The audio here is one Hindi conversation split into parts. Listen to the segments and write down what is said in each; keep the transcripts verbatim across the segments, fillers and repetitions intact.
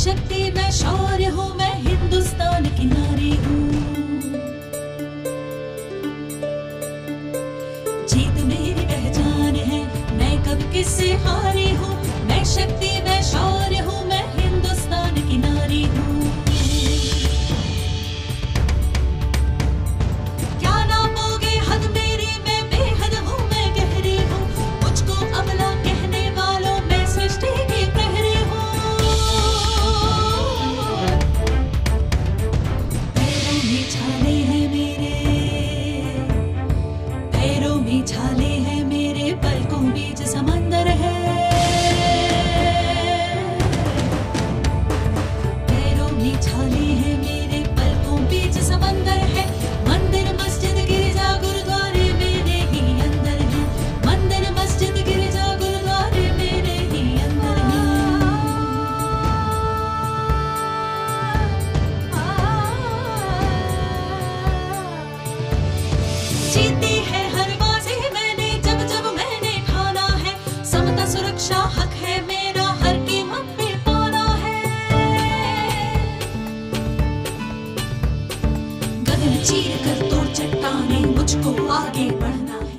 शक्ति, मैं शौर्य हूँ, मैं हिंदुस्तान की नारी हूँ। जीत मेरी पहचान है, मैं कब किससे हारी हूँ। मैं शक्ति, मैं शौर्य हूँ, मैं हिंदुस्तान की नारी हूँ। क्या नापोगे हद मेरी, मैं बेहद हूँ, मैं गहरी हूँ। मुझको अबला कहने वालों, मैं सृष्टि की प्रहरी हूँ। पैरों में छाले हैं मेरे, पैरों में छाले हैं मेरे, पलकों बीच समंदर है। पैरों में छाले हैं मेरे, पलकों बीच समंदर है। मंदिर मस्जिद गिरजा गुरुद्वारे मेरे ही अंदर है। मंदिर मस्जिद गिरजा गुरुद्वारे मेरे ही अंदर है। जीती है हर बाजी मैंने, जब जब मैंने ठाना है। समता सुरक्षा हक है मेरा, हर कीमत पे पाना है। गगन चीर कर तोड़ चट्टाने, मुझको आगे बढ़ना है।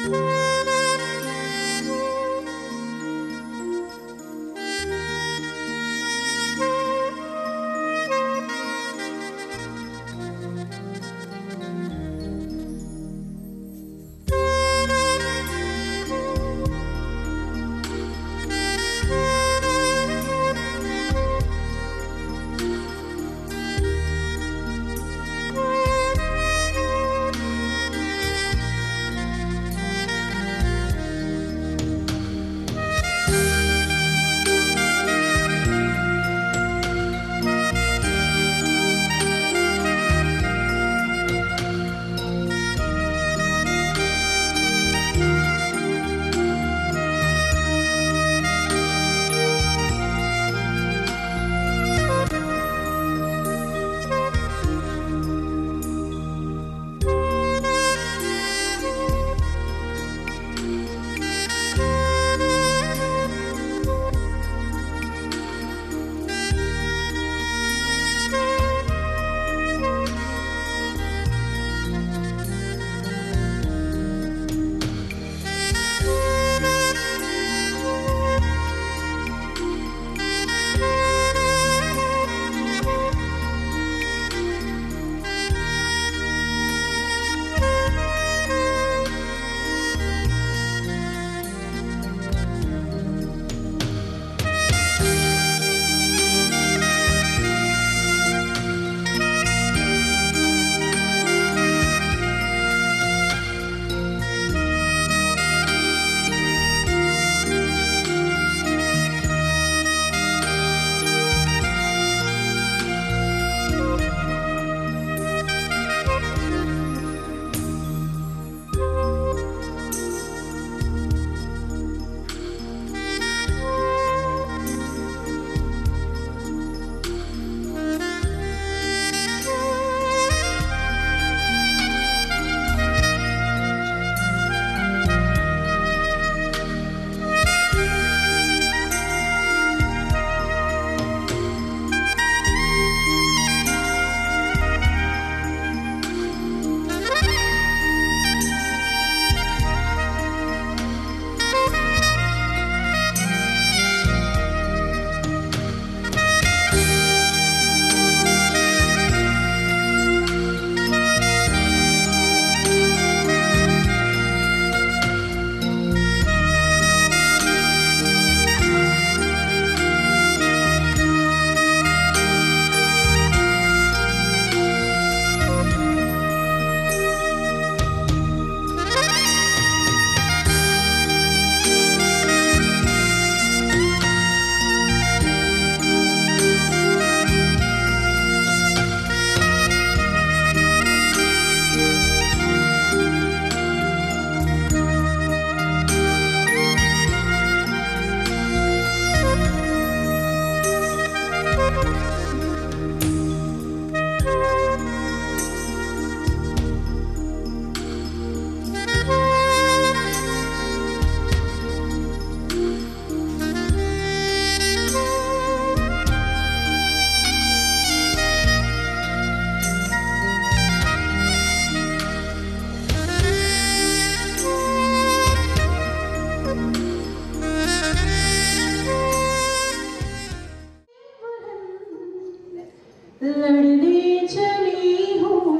लड़ने चली हूँ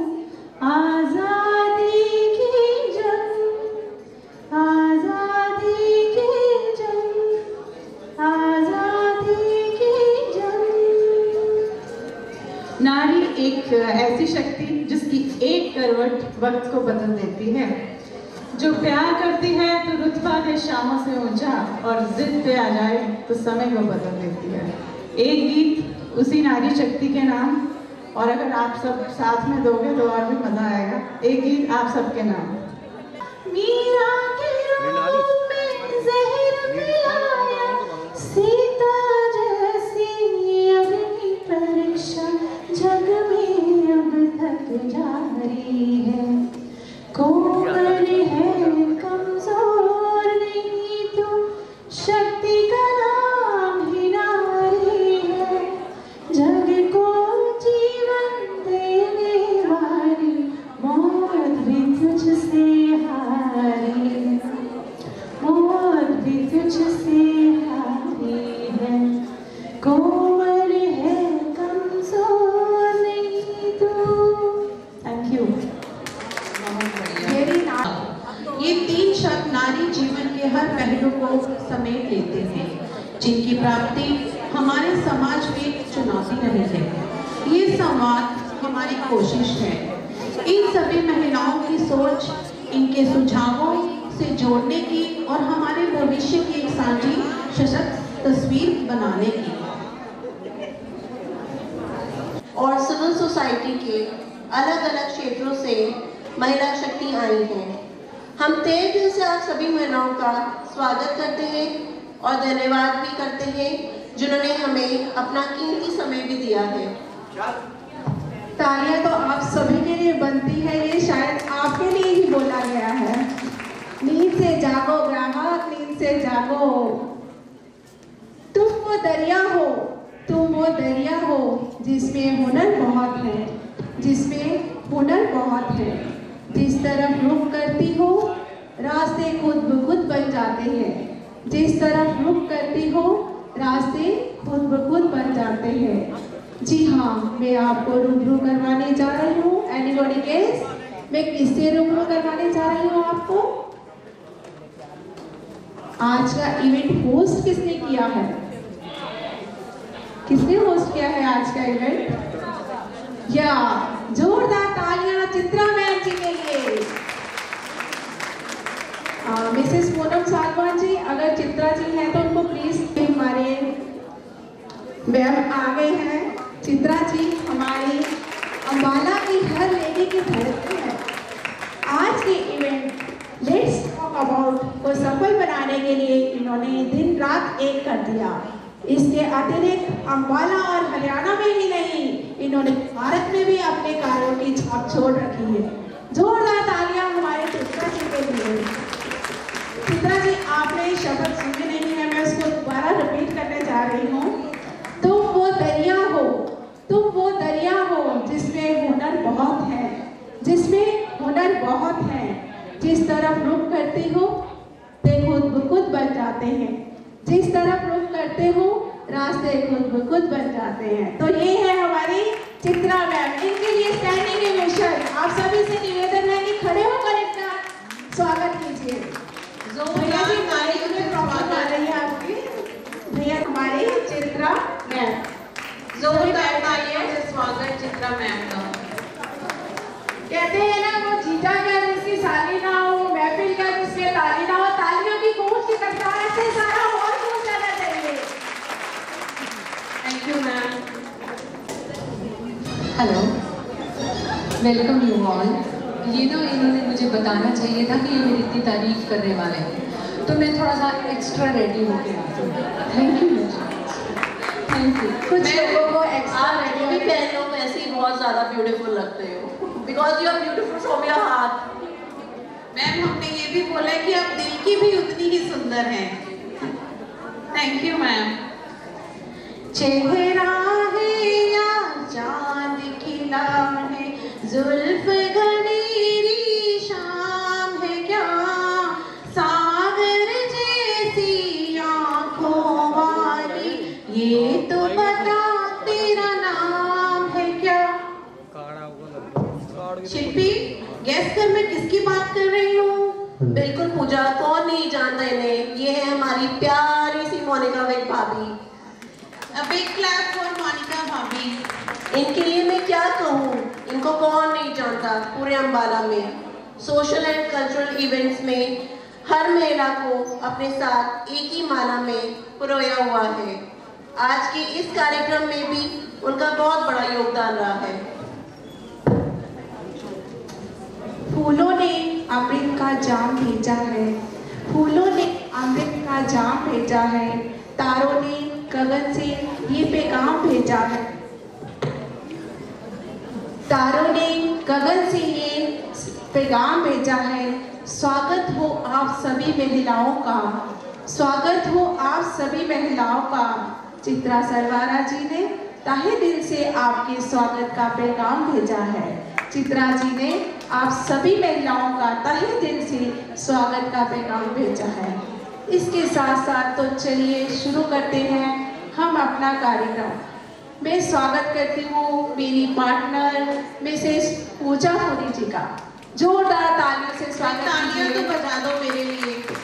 आजादी की जंग, आजादी की जंग, आजादी की जंग। नारी एक ऐसी शक्ति जिसकी एक करवट वक्त को बदल देती है, जो प्यार करती है तो रुतबा है शामों से ऊंचा, और जिद पे आ जाए तो समय को बदल देती है। एक गीत उसी नारी शक्ति के नाम, और अगर आप सब साथ में दोगे तो और भी मजा आएगा। एक गीत आप सबके नाम। मीरा के रूप में जहर मिलाया, सीता जैसी अग्नि परीक्षा जग में अब तक जारी है। कोमल है कमजोर नहीं तू, शक्ति का नाम ही नारी है। जग को जीवन देने वाली, मौत भी तुझसे हारी है। नारी जीवन के हर पहलू को समेट लेते हैं, जिनकी प्राप्ति हमारे समाज में चुनौती रही है। ये संवाद हमारी कोशिश है इन सभी महिलाओं की सोच, इनके सुझावों से जोड़ने की और हमारे भविष्य की एक साझी सशक्त तस्वीर बनाने की। और सिविल सोसाइटी के अलग अलग क्षेत्रों से महिला शक्ति आई हैं। हम तहे दिल से आप सभी महिलाओं का स्वागत करते हैं और धन्यवाद भी करते हैं जिन्होंने हमें अपना कीमती समय भी दिया है। तालियां तो आप सभी के लिए बनती है, ये शायद आपके लिए ही बोला गया है। नींद से जागो ग्राहक, नींद से जागो। तुम वो दरिया हो, तुम वो दरिया हो जिसमें हुनर बहुत है, जिसमें हुनर बहुत है। जिस तरफ रुख करती हो रास्ते खुद ब खुद बन जाते हैं। जिस तरफ रुख करती हो रास्ते खुद ब खुद बन जाते हैं। जी हाँ, मैं आपको रूबरू करवाने जा रही हूँ। Anybody guess? मैं किससे रूबरू करवाने जा रही हूँ आपको? आज का इवेंट होस्ट किसने किया है? किसने होस्ट किया है आज का इवेंट? या जोरदार तालियां चित्रा मैम जी के लिए। मिसेस पूनम सालवान जी, अगर चित्रा जी हैं तो उनको प्लीज, हमारे मैम आ गए हैं। चित्रा जी हमारी अंबाला की हर लेडी की धरती है। आज के इवेंट लेट्स टॉक अबाउट को सफल बनाने के लिए इन्होंने दिन रात एक कर दिया। इसके अतिरिक्त अंबाला और हरियाणा में ही नहीं, इन्होंने भारत में भी अपने कार्यों की छाप छोड़ रखी है। जोरदार तालियां हमारे चित्रा जी के लिए। चित्रा जी, आपने शब्द सुने नहीं है, मैं उसको दोबारा रिपीट करने जा रही हूँ। तुम वो दरिया हो, तुम वो दरिया हो जिसमें हुनर बहुत है, जिसमें हुनर बहुत है। जिस तरफ रुख करती हो ते खुद ब खुद बन जाते हैं। जिस तरफ रुख करते हो रास्ते खुद ब खुद बन जाते हैं। तो ये है हमारी चित्रा मैम। इनके लिए स्टैंडिंग ओवेशन। आप सभी से निवेदन है कि खड़े होकर इनका स्वागत कीजिए। भैया जी माइक में प्रॉब्लम आ रही है आपकी। भैया हमारी चित्रा मैम, जोरदार तालियों से स्वागत चित्रा मैम का। कहते हैं ना, वो जीता क्या जिसकी साली ना हो, महफिल क्या जिसमें ताली ना हो। तालियों की गूंज की कतार से सारा हॉल गूंज जाना चाहिए। Thank you ma'am. Hello, welcome you all. ये तो इन्होंने मुझे बताना चाहिए था कि ये मेरी इतनी तारीफ करने वाले हैं, तो मैं थोड़ा सा एक्स्ट्रा रेडी हो गया। Thank you thank you. कुछ लोगों को एक्स्ट्रा रेडी भी पहन लो, वैसे ही बहुत ज़्यादा ब्यूटीफुल लगते हो। Because you are beautiful from your heart. Ma'am, हमने ये भी बोला है कि आप दिल की भी उतनी ही सुंदर हैं। Thank you ma'am. चेहरा है या चांद खिला है, जुल्फ घनेरी शाम है क्या, सागर जैसी आंखों वाली, ये तो बता तेरा नाम है क्या। शिल्पी, गैस कर मैं किसकी बात कर रही हूँ? बिल्कुल पूजा, कौन नहीं जानता इन्हें। ये है हमारी प्यारी सी मोनिका वेग भाभी। A big clap for Monika भाभी। इनके लिए मैं क्या कहूँ, इनको कौन नहीं जानता पूरे अंबाला में। सोशल एंड कल्चरल इवेंट्स में हर महिला को अपने साथ एक ही माला में पिरोया हुआ है। आज के इस कार्यक्रम में भी उनका बहुत बड़ा योगदान रहा है। फूलों ने अमृत का जाम भेजा है, फूलों ने अमृत का जाम भेजा है, तारों ने गगन से ये पैगाम भेजा है, तारों ने गगन से ये पैगाम भेजा है। स्वागत हो आप सभी महिलाओं का, स्वागत हो आप सभी महिलाओं का। चित्रा सरवारा जी ने तहे दिल से आपके स्वागत का पैगाम भेजा है। चित्रा जी ने आप सभी महिलाओं का तहे दिल से स्वागत का पैगाम भेजा है। इसके साथ साथ तो चलिए शुरू करते हैं हम अपना कार्यक्रम। मैं स्वागत करती हूँ मेरी पार्टनर मिसेस पूजा होनी जी का। जोरदार तालियों से स्वागत। तालियां तो बजा दो मेरे लिए।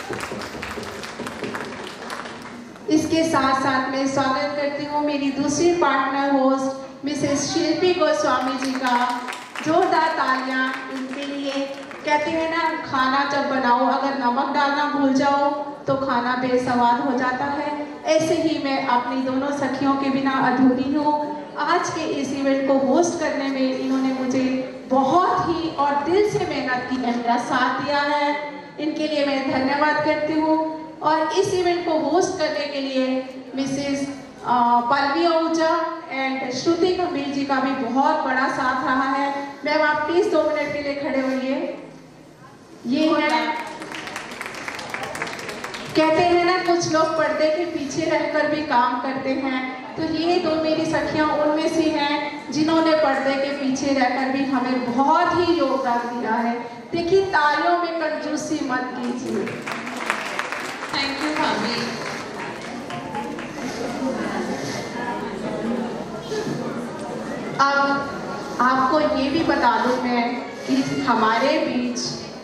इसके साथ साथ मैं स्वागत करती हूँ मेरी दूसरी partner host Mrs Shilpi Goswami ji का। जोरदार तालियां उनके लिए। कहते हैं ना, खाना जब बनाओ अगर नमक डालना भूल जाओ तो खाना बेस्वाद हो जाता है। ऐसे ही मैं अपनी दोनों सखियों के बिना अधूरी हूँ। आज के इस इवेंट को होस्ट करने में इन्होंने मुझे बहुत ही और दिल से मेहनत की, मेरा साथ दिया है। इनके लिए मैं धन्यवाद करती हूँ। और इस इवेंट को होस्ट करने के लिए मिसेस पल्लवी आहूजा एंड श्रुति गंभीर जी का भी बहुत बड़ा साथ रहा है। मैम आप प्लीज दो मिनट के लिए खड़े होइए। ये है, कहते हैं ना, कुछ लोग पर्दे के पीछे रहकर भी काम करते हैं, तो ये दो मेरी सखियां उनमें से हैं जिन्होंने पर्दे के पीछे रहकर भी हमें बहुत ही योगदान दिया है। देखिए, तालियों में कंजूसी मत कीजिए। थैंक यू भाभी। अब आपको ये भी बता दूं मैं कि हमारे बीच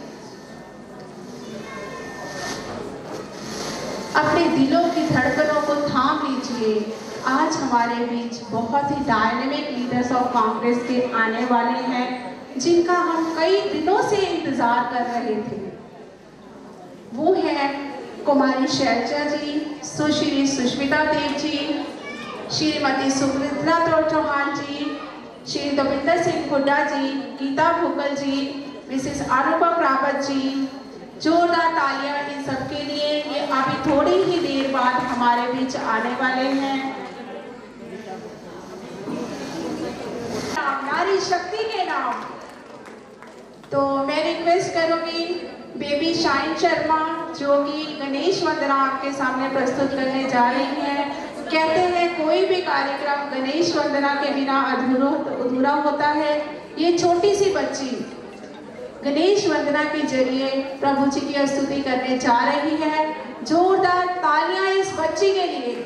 अपने दिलों की धड़कनों को थाम लीजिए। आज हमारे बीच बहुत ही डायनेमिक लीडर्स ऑफ कांग्रेस के आने वाले हैं जिनका हम कई दिनों से इंतजार कर रहे थे। वो हैं कुमारी शैलजा जी, सुश्री सुष्मिता देव जी, श्रीमती सुमित्रा चौहान जी, श्री दीपेंद्र सिंह हुड्डा जी, गीता भुकल जी, मिसेस अनुपम रावत जी। जोरदार तालियां इन सबके लिए। ये अभी थोड़ी ही देर बाद हमारे बीच आने वाले हैं। नारी शक्ति के नाम। तो मैं रिक्वेस्ट करूंगी बेबी शाइन शर्मा, जो कि गणेश वंदना आपके सामने प्रस्तुत करने जा रही हैं। कहते हैं कोई भी कार्यक्रम गणेश वंदना के बिना अधूरा अधूरा होता है। ये छोटी सी बच्ची गणेश वंदना के जरिए प्रभु जी की स्तुति करने जा रही है। जोरदार तालियां इस बच्ची के लिए।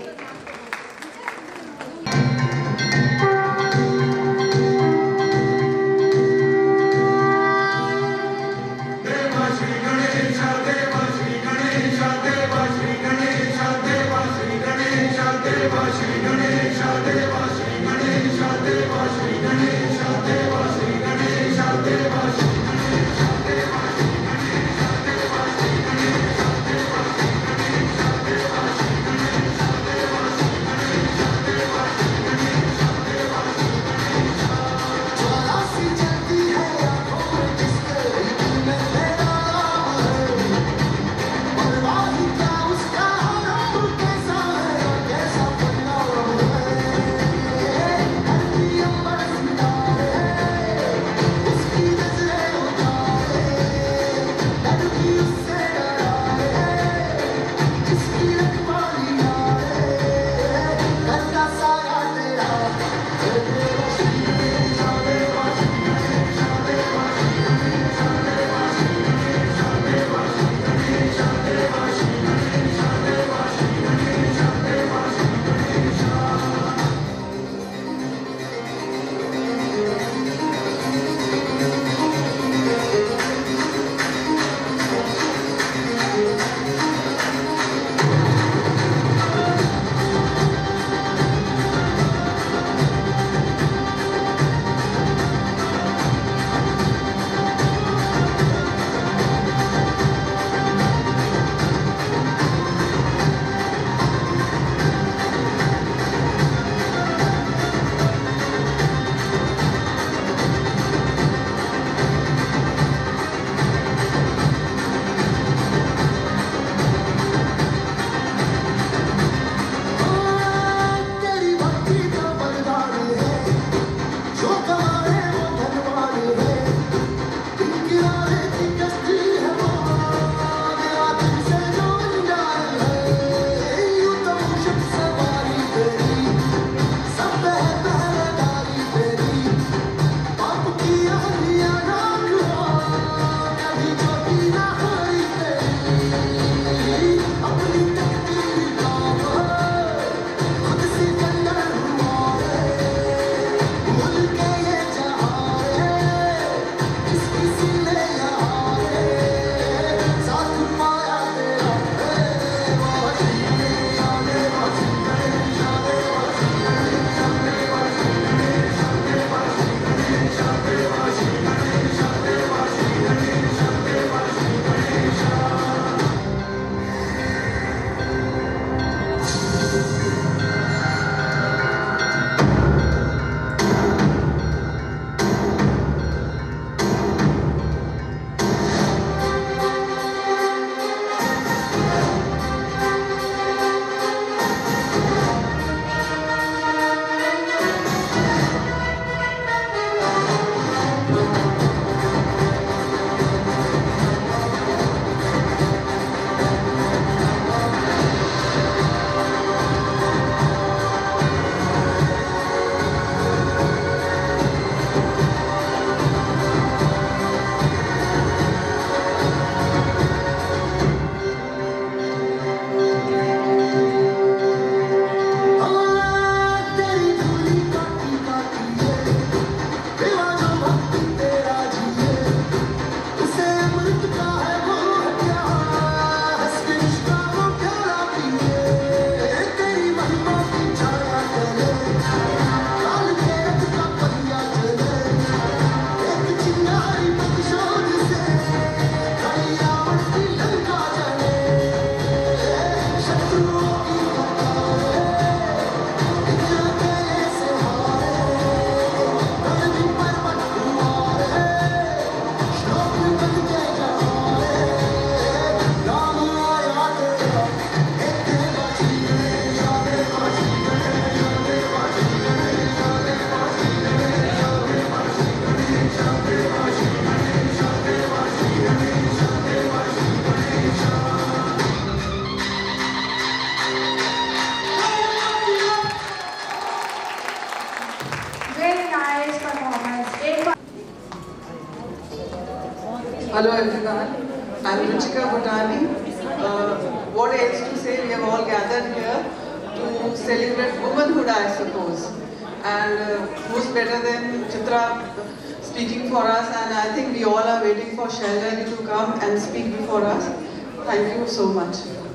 Hello Adhikaar, I'm uh, What else to say? We have all gathered here to celebrate womanhood, I suppose. And uh, who's better than Chitra speaking for us? And I think we all are waiting for Shailani to come and speak before us. Thank you so much.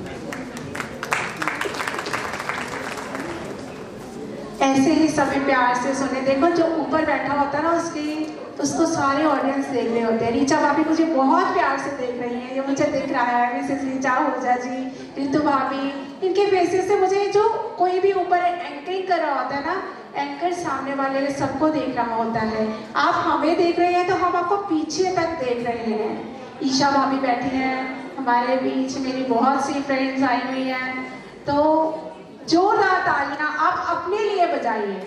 ऐसे ही सभी प्यार से सुने। देखो जो ऊपर बैठा होता है ना उसकी उसको सारे ऑडियंस देख रहे होते हैं। रीचा भाभी मुझे बहुत प्यार से देख रही हैं, ये मुझे दिख रहा है। मिसेस रीचा, हूजा जी, रितु भाभी, इनके फेसेस से मुझे जो कोई भी ऊपर एंकरिंग कर रहा होता है ना, एंकर सामने वाले सबको देख रहा होता है। आप हमें देख रहे हैं तो हम आपको पीछे तक देख रहे हैं। ईशा भाभी बैठी हैं हमारे बीच, मेरी बहुत सी फ्रेंड्स आई हुई हैं। तो जोरदार तालियां आप अपने लिए बजाइए।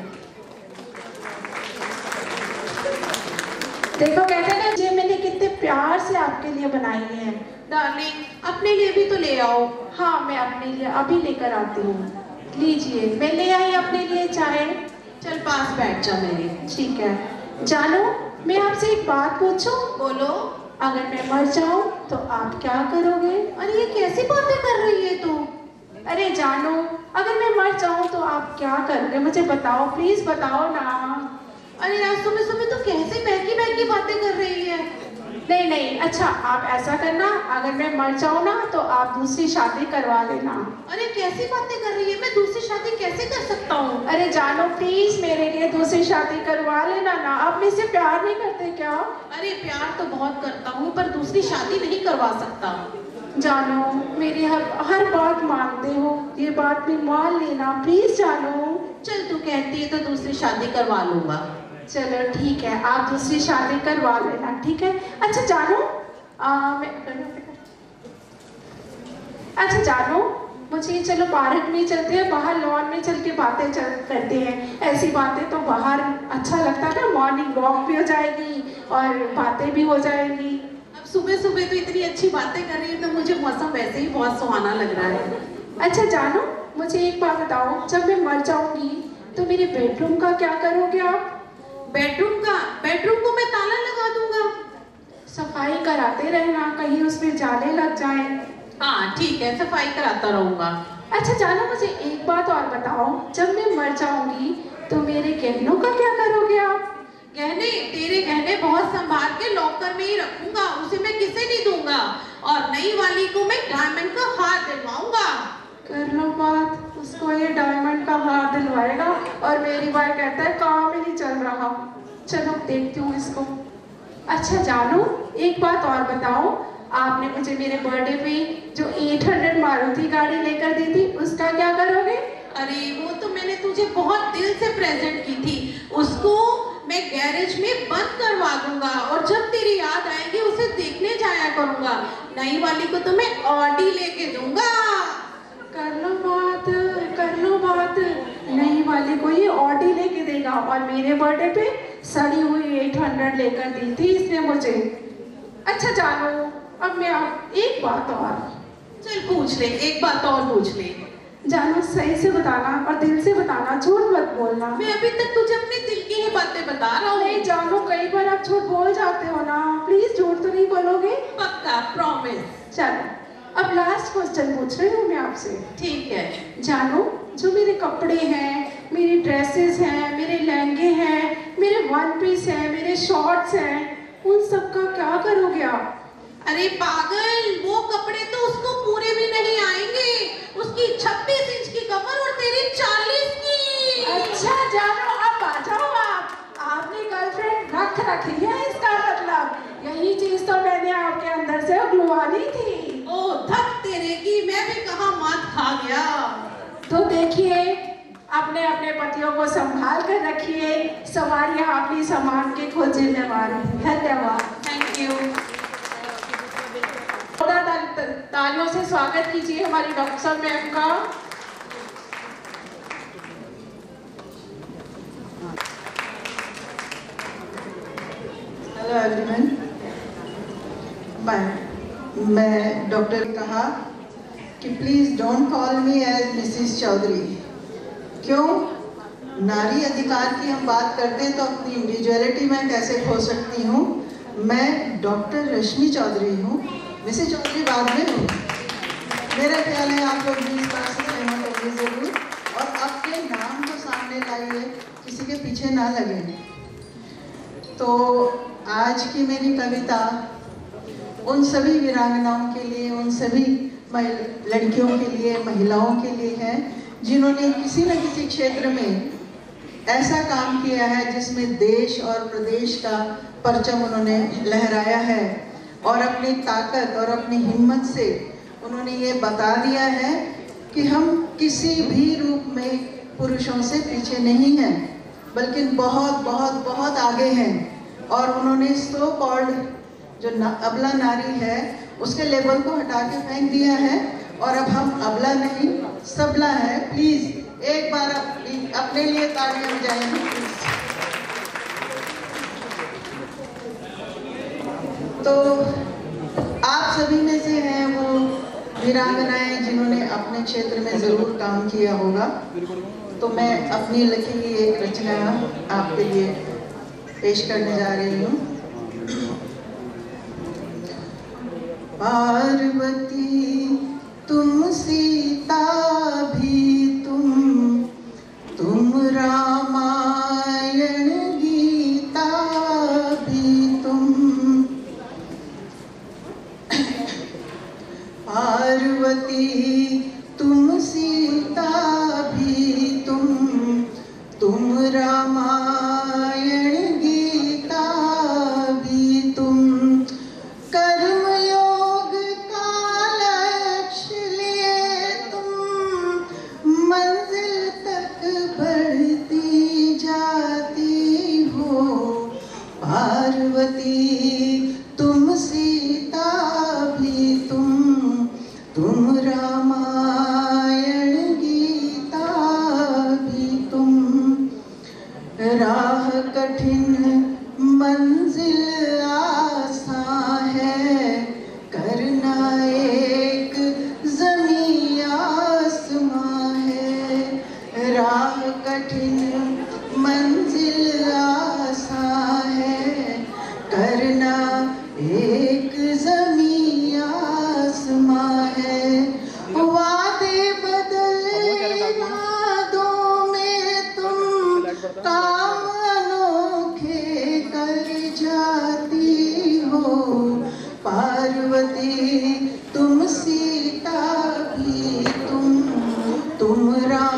देखो कहते हैं ना, ये मैंने कितने प्यार से आपके लिए बनाई है। डार्लिंग, अपने लिए भी तो ले आओ। हाँ, मैं अपने लिए अभी लेकर आती हूँ। लीजिए, मैं ले आई अपने लिए चाय। चल पास बैठ जा मेरे। ठीक है। जानू, मैं आपसे एक बात पूछूं? बोलो। अगर मैं मर जाऊं तो आप क्या करोगे? अरे ये कैसी बातें कर रही है तू? अरे जानू, अगर मैं मर जाऊं तो आप क्या करोगे? मुझे बताओ, प्लीज बताओ ना। अरे यार, सुबह सुबह तो कैसे बहकी बहकी बातें कर रही है। नहीं नहीं, अच्छा आप ऐसा करना, अगर मैं मर जाऊं ना तो आप दूसरी शादी करवा लेना। अरे कैसी बातें कर रही है, मैं दूसरी शादी कैसे कर सकता हूँ? अरे जानो प्लीज मेरे लिए दूसरी शादी करवा लेना ना। आप मुझसे प्यार नहीं करते क्या? अरे प्यार तो बहुत करता हूँ, पर दूसरी शादी नहीं करवा सकता। जानो, मेरी हर हर बात मानते हो, ये बात भी मान लेना प्लीज जानो। चल तू कहती है तो दूसरी शादी करवा लूंगा। चलो ठीक है, आप दूसरी शादी करवा लेना, ठीक है। अच्छा जानो, आ, मैं अच्छा जानो, मुझे चलो पार्क में चलते हैं, बाहर लॉन में चल के बातें चल करते हैं। ऐसी बातें तो बाहर अच्छा लगता है ना, मॉर्निंग वॉक भी हो जाएगी और बातें भी हो जाएंगी। अब सुबह सुबह तो इतनी अच्छी बातें कर रही है तो मुझे मौसम वैसे ही बहुत सुहाना लग रहा है। अच्छा जानो, मुझे एक बात बताओ, जब मैं मर जाऊंगी तो मेरे बेडरूम का क्या करोगे आप? बेडरूम का? बेडरूम को मैं ताला लगा दूंगा। सफाई कराते रहना, कहीं उसमें जाले लग जाए। हाँ ठीक है, सफाई कराता रहूंगा। अच्छा जानो, मुझे एक बात और बताओ, जब मैं मर जाऊंगी तो मेरे गहनों का क्या करोगे आप? गहने? तेरे गहने बहुत संभाल के लॉकर में ही रखूंगा, उसे मैं किसे नहीं दूंगा। और नई वाली को मैं डायमंड का हार दिलवाऊंगा। कर लो बात, उसको ये डायमंड का हार दिलवाएगा और मेरी भाई कहता है काम ही नहीं चल रहा। चलो देखती हूँ इसको। अच्छा जानू, एक बात और बताओ, आपने मुझे मेरे बर्थडे पे जो आठ सौ मारुति गाड़ी लेकर दी थी, उसका क्या करोगे? अरे वो तो मैंने तुझे बहुत दिल से प्रेजेंट की थी, उसको मैं गैरेज में बंद करवा दूंगा और जब तेरी याद आएगी उसे देखने जाया करूंगा। नई वाली को तो मैं ऑडी लेके दूंगा। कर लो बात, कर लो बात, नई वाली को ये ऑडी लेके देगा और मेरे बर्थडे पे सड़ी हुई आठ सौ लेकर दी थी इसने मुझे। अच्छा जानो, अब मैं आप एक बात और। चल पूछ ले, एक बात और पूछ ले। जानो सही से बताना और दिल से बताना, झूठ मत बोलना। मैं अभी तक तुझे अपने दिल की ही बातें बता रहा हूँ। नहीं जानो, कई बार आप झूठ बोल जाते हो ना, प्लीज झूठ तो नहीं बोलोगे? पक्का, प्रॉमिस। चलो अब लास्ट क्वेश्चन पूछ रही हूँ मैं आपसे। ठीक है। जानो, जो मेरे कपड़े हैं, मेरी ड्रेसेस हैं, मेरे लहंगे हैं, मेरे वन पीस हैं, मेरे शॉर्ट्स हैं, उन सब का क्या करोगे आप? अरे पागल, वो कपड़े तो उसको पूरे भी नहीं आएंगे। उसकी छब्बीस इंच की कमर और तेरी चालीस की। अच्छा जानो, अब आ जाओ आप। आपने गर्लफ्रेंड रख रखी है, इसका मतलब यही चीज तो मैंने आपके अंदर से उगलवानी थी। ओ धक तेरे की, मैं भी कहाँ मात खा गया। तो देखिए, अपने अपने पतियों को संभाल कर रखिए, सवारियां अपनी सामान के खोज जिम्मेवार हैं। धन्यवाद। Thank you. तालियों से स्वागत कीजिए हमारी डॉक्टर साहब मैम का। Hello everyone. Bye. मैं डॉक्टर ने कहा कि please don't call me as Mrs Chaudhary. क्यों? नारी अधिकार की हम बात करते हैं तो अपनी इंडिविजुअलिटी मैं कैसे खो सकती हूँ। मैं डॉक्टर रश्मि चौधरी हूँ, मिसेस चौधरी बाद में हूँ। मेरा ख्याल है आप लोग भी इस बात से सहमत होंगे ज़रूर। और अपने नाम को सामने लाइए, किसी के पीछे ना लगे। तो आज की मेरी कविता उन सभी वीरांगनाओं के लिए, उन सभी लड़कियों के लिए, महिलाओं के लिए है जिन्होंने किसी न किसी क्षेत्र में ऐसा काम किया है जिसमें देश और प्रदेश का परचम उन्होंने लहराया है और अपनी ताकत और अपनी हिम्मत से उन्होंने ये बता दिया है कि हम किसी भी रूप में पुरुषों से पीछे नहीं हैं, बल्कि बहुत बहुत बहुत आगे हैं। और उन्होंने सो कॉल्ड जो ना, अबला नारी है उसके लेबल को हटा के फेंक दिया है और अब हम अबला नहीं सबला है। प्लीज एक बार अप, अपने लिए तालियां बजाएंगे प्लीज। तो आप सभी में से हैं वो वीरांगनाएं जिन्होंने अपने क्षेत्र में जरूर काम किया होगा। तो मैं अपनी लिखी हुई एक रचना आपके लिए पेश करने जा रही हूँ। पार्वती तुम सीता भी तुम, तुम रामायण गीता भी तुम। पार्वती तुम सीता भी तुम, तुम रामायण गीता भी तुम। कर्म योग का लक्ष्य लिए तुम, मंजिल तक बढ़ती जाती हो। पार्वती तुम सीता भी तुम, तुम रामायण गीता भी तुम। राह कठिन मंजिल आसान है, करना एक ज़मीं आसमां है। राह कठिन मंजिल आसान है, करना एक ज़मीं आसमां है। वादे बदले वादों में तुम काम अनोखे कर जाती हो। पार्वती तुम सीता भी तुम, तुम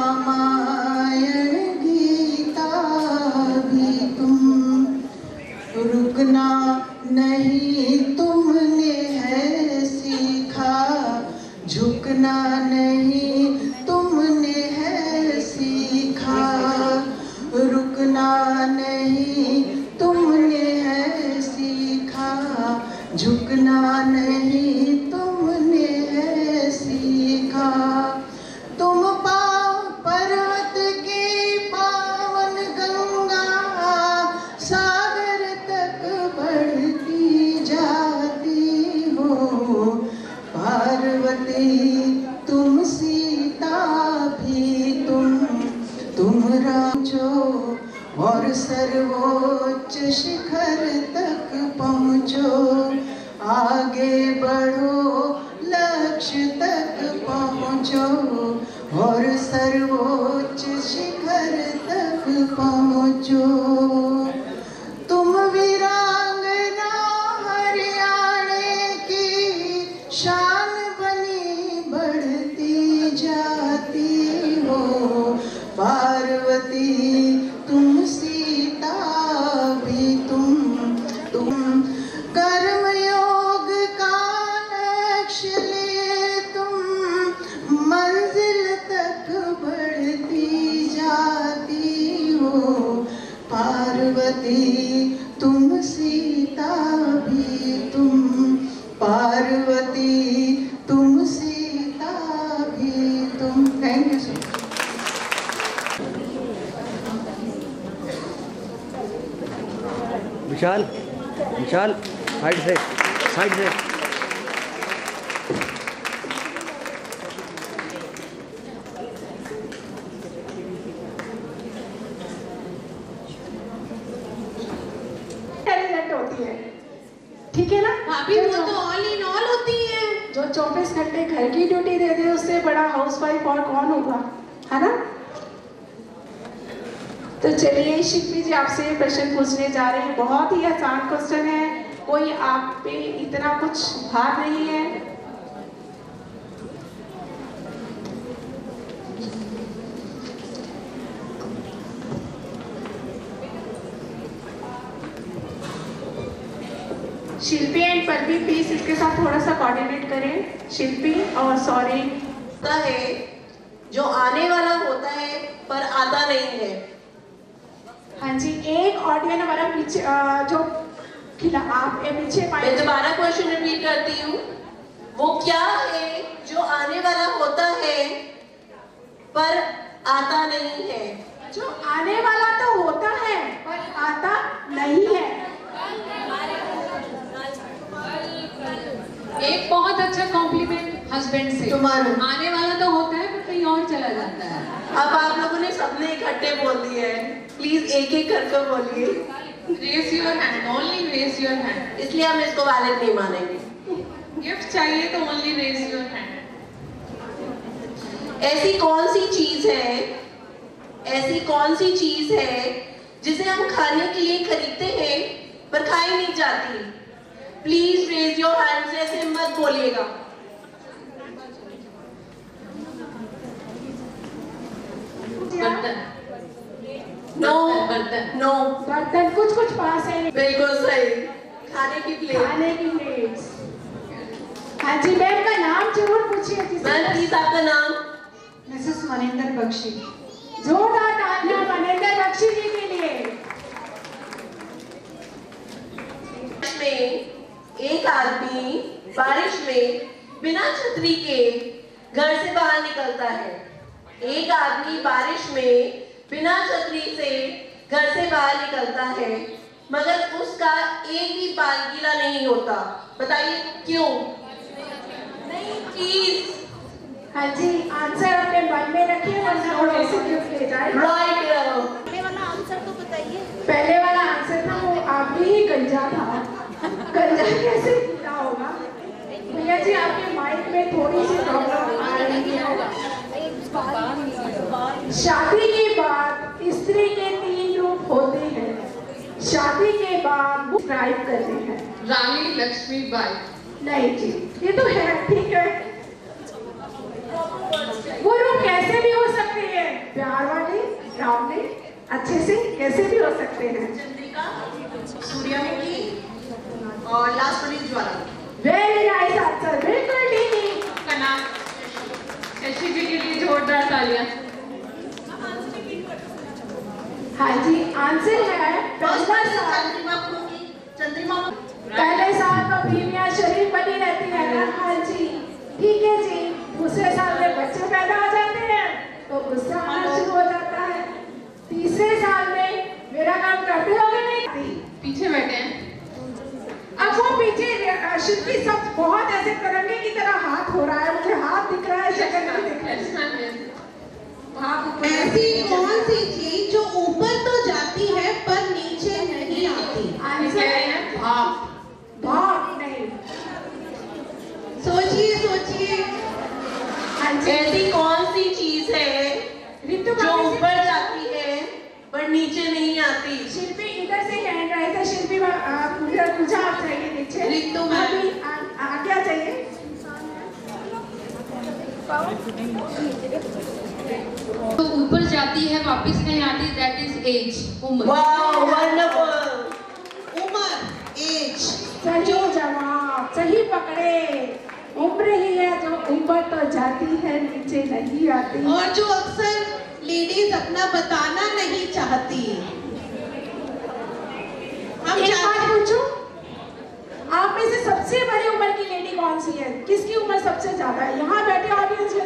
रामायण गीता भी तुम। रुकना नहीं तुमने है सीखा, झुकना नहीं तुमने है सीखा। रुकना नहीं तुमने है सीखा, झुकना नहीं तुमने है सीखा। तुम पाव पर्वत की पावन गंगा, सागर तक बढ़ती जाती हो। पार्वती तुम सीता भी तुम, तुम राजो और सर्वोच्च शिखर तक पहुँचो। आगे बढ़ो लक्ष्य तक पहुँचो और सर्वोच्च शिखर तक पहुँचो। तुम वीरांगना हरियाणा की शान बनी बढ़ती जाती हो। पार्वती तुम सीता भी तुम, तुम कर्म योग का लक्ष्य लिए तुम, मंजिल तक बढ़ती जाती हो। पार्वती तुम सीता भी तुम, पार्वती तुम सीता भी तुम। Thank you so much. Vishal, Vishal side से, साइड से। चौबीस घंटे घर की ड्यूटी दे दे, उससे बड़ा हाउसवाइफ और कौन होगा, है ना। तो चलिए शिल्पी जी आपसे प्रश्न पूछने जा रहे हैं। बहुत ही आसान क्वेश्चन है, कोई आप पे इतना कुछ भार नहीं है। शिल्पी एंड पल्लवी प्लीज इसके साथ थोड़ा सा कोऑर्डिनेट करें। शिल्पी और सॉरी होता है जो आने वाला होता है पर आता नहीं है। हाँ जी, एक ऑडियंस हमारा पीछे जो खिला आप ए पीछे मैं दोबारा क्वेश्चन रिपीट करती हूँ, वो क्या है जो आने वाला होता है पर आता नहीं है? जो आने वाला तो होता है पर आता नहीं है। एक बहुत अच्छा कॉम्प्लीमेंट हस्बैंड से, तुम्हारा आने वाला तो होता है पर कहीं और चला जाता है। अब आप लोगों ने सबने इकट्ठे बोल दिए हैं, प्लीज एक एक कर कर बोलिए। Raise your hand, only raise your hand. इसलिए हम इसको वैलिड नहीं मानेंगे। गिफ्ट चाहिए तो ओनली रेज योर हैंड। ऐसी कौन सी चीज है, ऐसी कौन सी चीज है जिसे हम खाने के लिए खरीदते हैं पर खाई नहीं जाती? प्लीज रेज योर हैंड्स, ऐसे मत बोलिएगा। बर्तन। नो बर्तन। नो बर्तन कुछ कुछ पास है। बिल्कुल सही, खाने की प्लेट। खाने की प्लेट्स। हाँ जी मैम का नाम जरूर पूछिए। मैम प्लीज आपका नाम? मिसेस मनिंदर बख्शी। जोरदार तालियां मनिंदर बख्शी जी के लिए। में एक आदमी बारिश में बिना छतरी के घर से बाहर निकलता है। एक आदमी बारिश में बिना छतरी से घर से बाहर निकलता है मगर उसका एक भी बाल गीला नहीं होता। बताइए क्यों? नहीं प्लीज। हाँ जी आंसर अपने मन में रखिए वरना वो ऐसे गिफ्ट ले जाए। राइट। पहले वाला आंसर तो बताइए। पहले वाला आंसर था वो आदमी ही गंजा था। गंजा कैसे गीला होगा? भैया जी आपके माइंड में थोड़ी सी प्रॉब्लम आ रही है। शादी के बाद स्त्री के तीन रूप होते हैं। शादी के बाद वो ड्राइव करते हैं। रानी लक्ष्मीबाई। नहीं जी ये तो है, ठीक है। वो रूप कैसे भी हो सकते हैं, प्यार वाले, रावले, अच्छे से कैसे भी हो सकते हैं। चंद्रिका, सूर्यमुखी और लास्ट वाली ज्वाला। वेरी नाइस आंसर, बिल्कुल ठीक। का नाम शशि जी के लिए जोरदार तालियां। हाँ जी आंसर है पहला साल। चंद्रिमा पहले साल में बीवियां शरीफ बनी रहती है ना। हाँ जी ठीक है जी। दूसरे साल में बच्चे पैदा हो जाते हैं तो गुस्सा आना शुरू हो जाता है। तीसरे साल में मेरा काम करते हो कि नहीं? पीछे बैठे हैं। अब वो पीछे शिल्पी सब बहुत ऐसे तिरंगे की तरह हाथ हो रहा है, मुझे हाथ दिख रहा है, शक्ल नहीं दिख रहा है। ऐसी कौन सी चीज जो ऊपर तो जाती है पर नीचे नहीं आती? आंसर है भाप। भाप नहीं। सोचिए सोचिए। ऐसी कौन सी चीज है जो ऊपर जाती है पर नीचे नहीं आती? शिल्पी इधर से हैंड रहे थे। शिल्पी मुझे मुझे आप चाहिए नीचे। रितु मैम आ क्या चाहिए? तो ऊपर जाती है वापस नहीं आती, दैट इज एज, उम्र। Wow wonderful. उम्र, एज। सही जवाब, सही पकड़े। उम्र ही है जो ऊपर तो जाती है नीचे नहीं आती। और जो अक्सर लेडीज अपना बताना नहीं चाहती। हम एक बात चाहते पूछूं, आप में से सबसे बड़ी उम्र की लेडी कौन सी है? किसकी उम्र सबसे ज्यादा है? यहाँ बैठे ऑडियंस